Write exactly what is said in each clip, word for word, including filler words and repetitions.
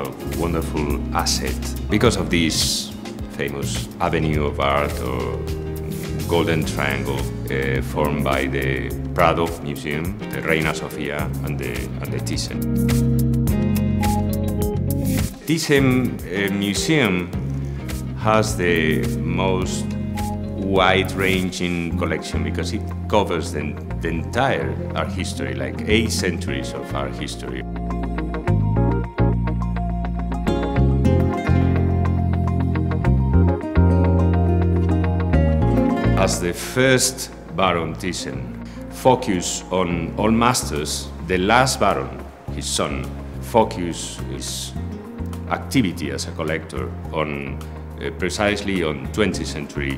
a wonderful asset because of this famous avenue of art or golden triangle uh, formed by the Prado Museum, the Reina Sofia and the, and the Thyssen. Thyssen uh, Museum has the most wide-ranging collection because it covers the, the entire art history, like eight centuries of art history. As the first Baron Thyssen focused on all masters, the last Baron, his son, focused his activity as a collector on uh, precisely on twentieth century.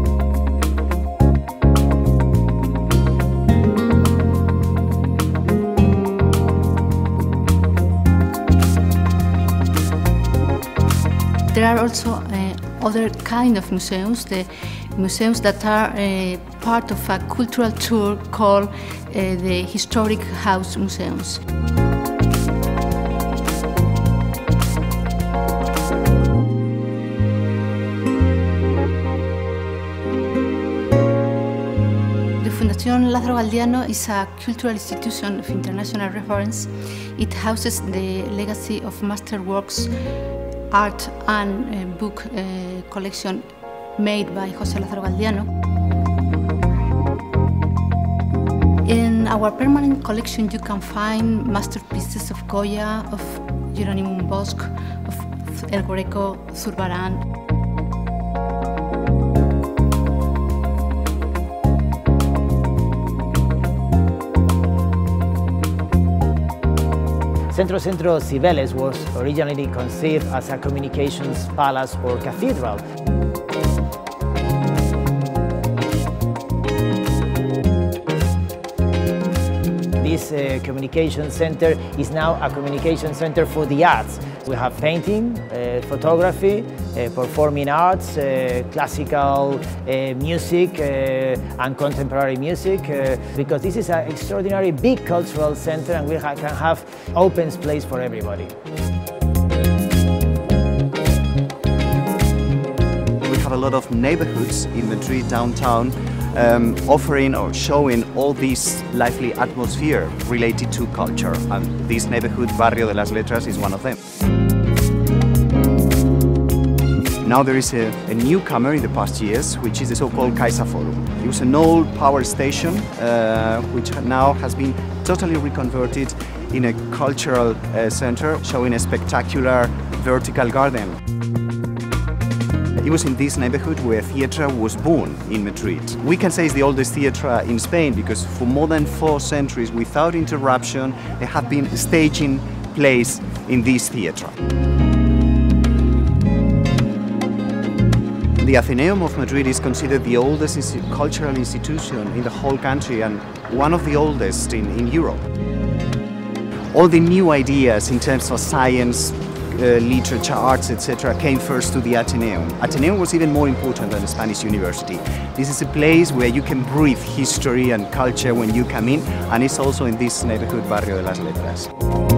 There are also uh, other kind of museums, the museums that are uh, part of a cultural tour called uh, the Historic House Museums. The Fundación Lázaro Galdiano is a cultural institution of international reference. It houses the legacy of masterworks, art and uh, book uh, collection made by José Lázaro Galdiano. In our permanent collection you can find masterpieces of Goya, of Jerónimo Bosch, of El Greco, Zurbarán. Centro Centro Cibeles was originally conceived as a communications palace or cathedral. This uh, communication center is now a communication center for the arts. We have painting, uh, photography, uh, performing arts, uh, classical uh, music uh, and contemporary music, uh, because this is an extraordinary big cultural center and we ha can have open space for everybody. We have a lot of neighborhoods in Madrid downtown um, offering or showing all this lively atmosphere related to culture, and this neighborhood, Barrio de las Letras, is one of them. Now there is a, a newcomer in the past years, which is the so-called Caixa Forum. It was an old power station, uh, which now has been totally reconverted in a cultural uh, center, showing a spectacular vertical garden. It was in this neighborhood where theatre was born in Madrid. We can say it's the oldest theatre in Spain because for more than four centuries, without interruption, there have been staging plays in this theatre. The Athenaeum of Madrid is considered the oldest cultural institution in the whole country and one of the oldest in, in Europe. All the new ideas in terms of science, uh, literature, arts, et cetera came first to the Athenaeum. Athenaeum was even more important than the Spanish university. This is a place where you can breathe history and culture when you come in, and it's also in this neighborhood, Barrio de las Letras.